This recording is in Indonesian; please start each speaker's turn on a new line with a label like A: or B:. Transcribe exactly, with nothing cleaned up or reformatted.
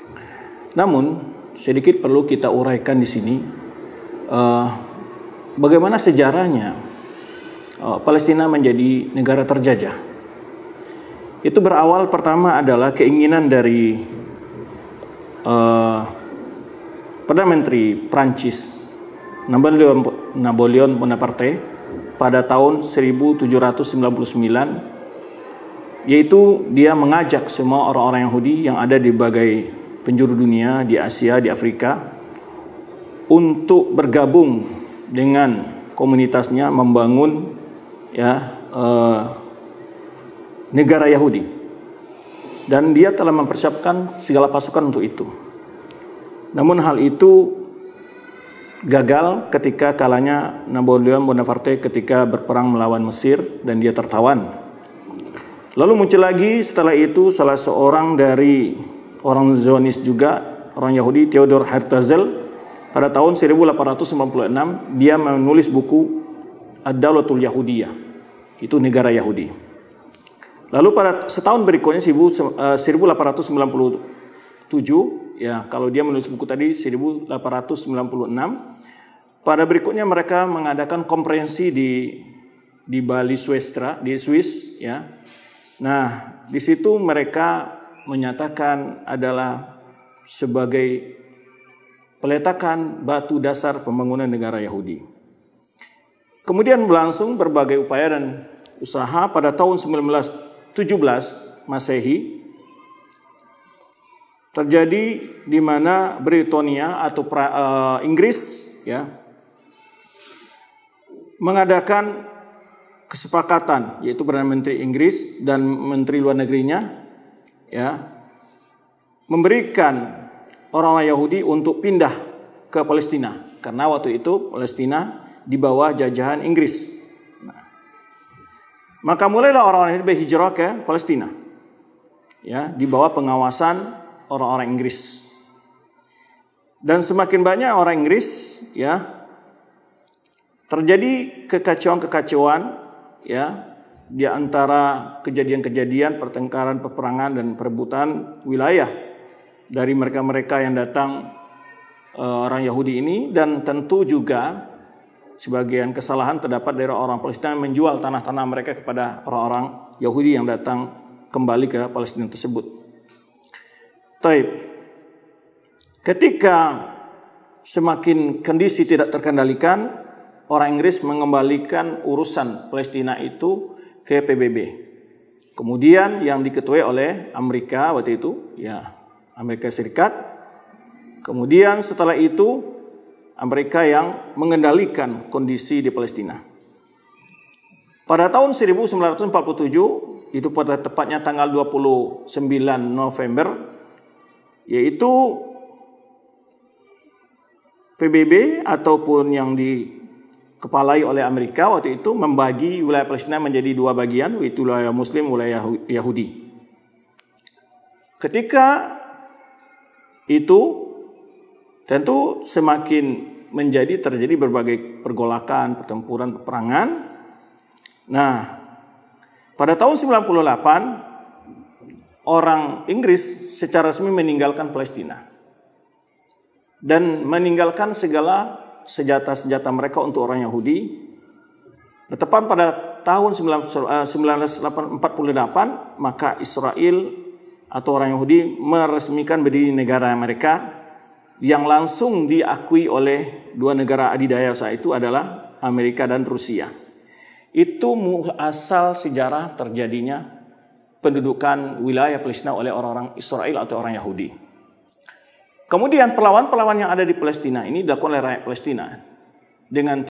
A: Namun sedikit perlu kita uraikan di sini uh, bagaimana sejarahnya uh, Palestina menjadi negara terjajah. Itu berawal pertama adalah keinginan dari uh, Perdana Menteri Prancis Napoleon, Napoleon Bonaparte pada tahun seribu tujuh ratus sembilan puluh sembilan, yaitu dia mengajak semua orang-orang Yahudi yang ada di berbagai penjuru dunia, di Asia, di Afrika, untuk bergabung dengan komunitasnya membangun ya eh, negara Yahudi. Dan dia telah mempersiapkan segala pasukan untuk itu. Namun hal itu gagal ketika kalanya Napoleon Bonaparte ketika berperang melawan Mesir dan dia tertawan. Lalu muncul lagi setelah itu salah seorang dari orang Zionis juga, orang Yahudi, Theodor Herzl, pada tahun seribu delapan ratus sembilan puluh enam dia menulis buku Ad-Dawlatul Yahudiyah, itu negara Yahudi. Lalu pada setahun berikutnya seribu delapan ratus sembilan puluh tujuh, ya kalau dia menulis buku tadi seribu delapan ratus sembilan puluh enam, pada berikutnya mereka mengadakan konferensi di di Bali, Swiss, di Swiss, ya. Nah, di situ mereka menyatakan adalah sebagai peletakan batu dasar pembangunan negara Yahudi. Kemudian berlangsung berbagai upaya dan usaha. Pada tahun seribu sembilan ratus tujuh belas Masehi terjadi di mana Britania atau pra, uh, Inggris ya mengadakan kesepakatan, yaitu Perdana Menteri Inggris dan Menteri Luar Negerinya ya memberikan orang-orang Yahudi untuk pindah ke Palestina karena waktu itu Palestina di bawah jajahan Inggris. Nah, maka mulailah orang-orang ini berhijrah ke Palestina ya di bawah pengawasan orang-orang Inggris. Dan semakin banyak orang Inggris ya terjadi kekacauan-kekacauan ya di antara kejadian-kejadian pertengkaran, peperangan dan perebutan wilayah dari mereka-mereka yang datang uh, orang Yahudi ini, dan tentu juga sebagian kesalahan terdapat dari orang Palestina menjual tanah-tanah mereka kepada orang-orang Yahudi yang datang kembali ke Palestina tersebut. Taib. Ketika semakin kondisi tidak terkendalikan, orang Inggris mengembalikan urusan Palestina itu ke P B B. Kemudian yang diketuai oleh Amerika waktu itu, ya Amerika Serikat. Kemudian setelah itu Amerika yang mengendalikan kondisi di Palestina. Pada tahun seribu sembilan ratus empat puluh tujuh, itu pada tepatnya tanggal dua puluh sembilan November, yaitu P B B ataupun yang dikepalai oleh Amerika waktu itu membagi wilayah Palestina menjadi dua bagian, yaitu wilayah Muslim, wilayah Yahudi. Ketika itu tentu semakin menjadi terjadi berbagai pergolakan, pertempuran, peperangan. Nah, pada tahun sembilan puluh delapan orang Inggris secara resmi meninggalkan Palestina dan meninggalkan segala senjata-senjata mereka untuk orang Yahudi. Bertepat pada tahun seribu sembilan ratus empat puluh delapan, maka Israel atau orang Yahudi meresmikan berdiri negara mereka yang langsung diakui oleh dua negara adidaya saat itu adalah Amerika dan Rusia. Itu asal sejarah terjadinya pendudukan wilayah Palestina oleh orang-orang Israel atau orang Yahudi. Kemudian perlawanan-perlawanan yang ada di Palestina ini dilakukan oleh rakyat Palestina dengan